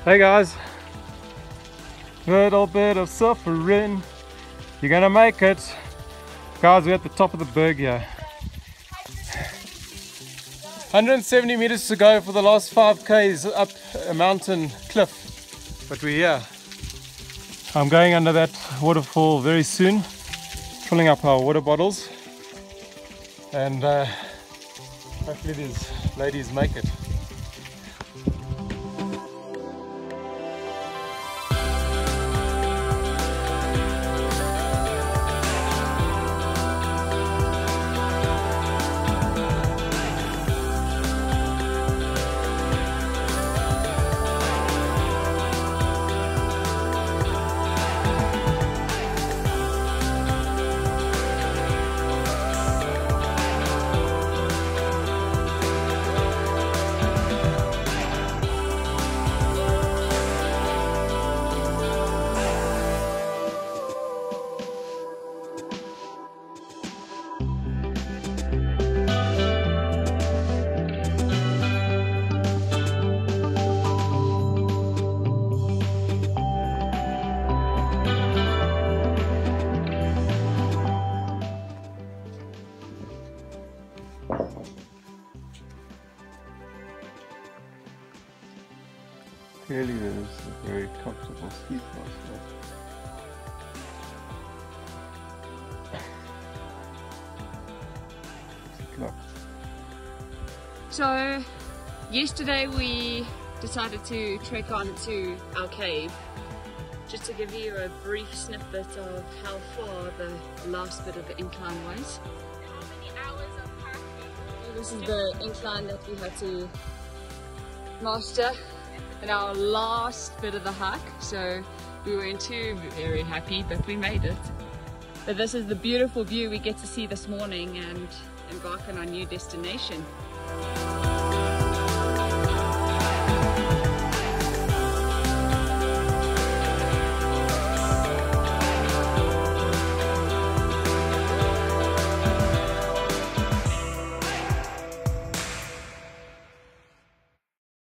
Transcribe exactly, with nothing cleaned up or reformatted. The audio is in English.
Hey guys, little bit of suffering, you're gonna make it. Guys, we're at the top of the berg here. one hundred seventy meters to go for the last five Ks up a mountain cliff, but we're here. I'm going under that waterfall very soon, filling up our water bottles, and uh, hopefully these ladies make it. Clearly there's a very comfortable ski path here. So yesterday we decided to trek on to our cave. Just to give you a brief snippet of how far the last bit of the incline was. How many hours of packing? This is the incline that we had to master in our last bit of the hike, so we weren't too very happy, but we made it. But this is the beautiful view we get to see this morning and embark on our new destination.